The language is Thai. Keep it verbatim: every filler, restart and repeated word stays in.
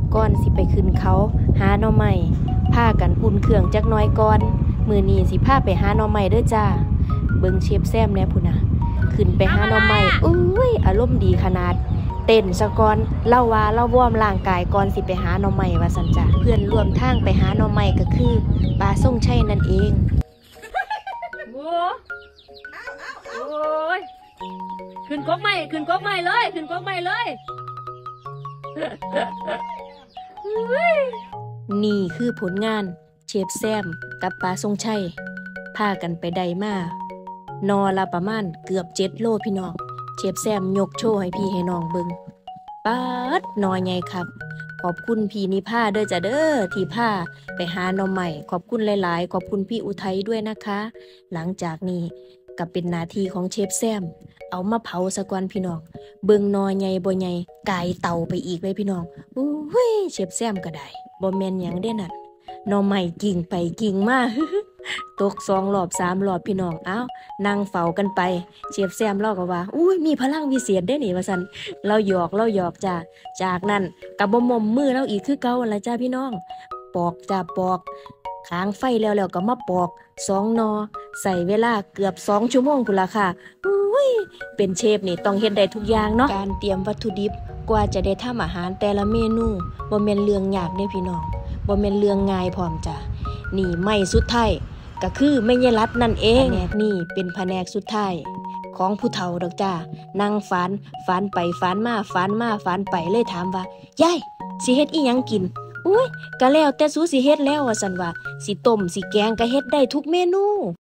ก่อนสิไปขึ้นเขาหาหน่อไม้พากันอุ่นเครื่องจักหน่อยก่อนมื้อนี้สิพาไปหาหน่อไม้เด้อจ้าเบิ่งเชฟแซมแหน่พุ่นน่ะขึ้นไปหาหน่อไม้อุ้ยอารมณ์ดีขนาดเต้นซะก่อนเล่าว่าเล่าวอร์มร่างกายก่อนสิไปหาหน่อไม้ว่าซั่นจ้ะเพื่อนร่วมทางไปหาหน่อไม้ก็คือปาส่งชัยนั่นเองโอ้โอ้ยขึ้นกกใหม่ขึ้นกกใหม่เลยขึ้นกกใหม่เลยนี่คือผลงานเชฟแซมกับปาทรงชัยพากันไปได้มานอละประมาณเกือบเจ็ดโลพี่น้องเชฟแซมยกโชว์ให้พี่ให้น้องเบิงป๊าดนอใหญ่ครับขอบคุณพี่นิพาเด้อจ้ะเด้อที่พาไปหาหน่อใหม่ขอบคุณหลายๆขอบคุณพี่อุทัยด้วยนะคะหลังจากนี้ก็เป็นหน้าที่ของเชฟแซมเอามาเผาซะก่อนพี่น้องเบิงนอใหญ่บ่ใหญ่กายเต่าไปอีกเลยพี่น้องอุ้ยเชฟแซมก็ได้บ่แม่นหยังเด้นั่นหน่อใหม่กิ่งไปกิ่งมาตกสองรอบสามรอบพี่น้องอ้าวนั่งเฝ้ากันไปเชฟแซมเล่าก็ว่าอุ้ยมีพลังวิเศษได้นี่ว่าซั่นเราหยอกเราหยอกจ้าจากนั้นก็บ่มมมือเราอีกคือเก่าล่ะจ้าพี่น้องปอกจ้าปอกค้างไฟแล้วแล้วก็มาปอกสองนอใส่เวลาเกือบสองชั่วโมงพุ่นล่ะค่ะอุ้ยเป็นเชฟนี่ต้องเฮ็ดได้ทุกอย่างเนาะการเตรียมวัตถุดิบกว่าจะได้ทำอาหารแต่ละเมนูบ่แม่นเรื่องยากเด้พี่น้องบ่แม่นเรื่องง่ายพร้อมจ้ะนี่ไม่สุดท้ายก็คือแม่ยายรัดนั่นเองแผนกนี่เป็นแผนกสุดท้ายของผู้เฒ่าดอกจ้านั่งฝันฝันไปฝันมาฝันมาฝันไปเลยถามว่ายายสิเฮ็ดอีหยังกินอุ้ยก็แล้วแต่สูสิเฮ็ดแล้วว่าซั่นว่าสิต้มสิแกงก็เฮ็ดได้ทุกเมนู